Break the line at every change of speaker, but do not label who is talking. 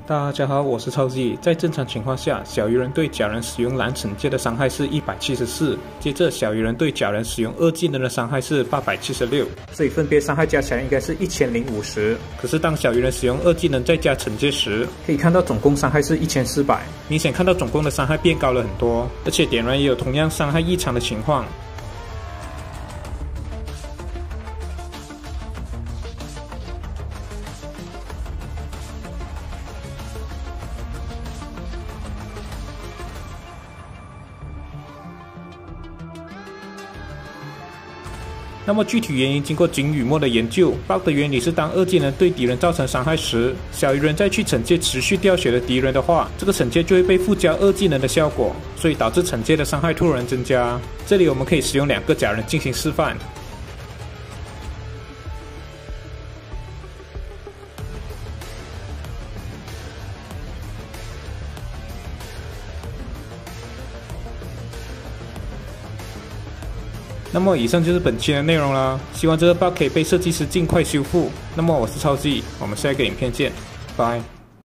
大家好，我是超级。在正常情况下，小鱼人对假人使用蓝惩戒的伤害是174，接着小鱼人对假人使用2技能的伤害是876，
所以分别伤害加起来应该是1050。
可是当小鱼人使用2技能再加惩戒时，
可以看到总共伤害是1400，
明显看到总共的伤害变高了很多，而且点燃也有同样伤害异常的情况。那么具体原因，经过景宇墨的研究 ，bug 的原理是当2技能对敌人造成伤害时，小鱼人再去惩戒持续掉血的敌人的话，这个惩戒就会被附加2技能的效果，所以导致惩戒的伤害突然增加。这里我们可以使用2个假人进行示范。那么以上就是本期的内容啦，希望这个 bug 可以被设计师尽快修复。那么我是超级，我们下一个影片见，拜。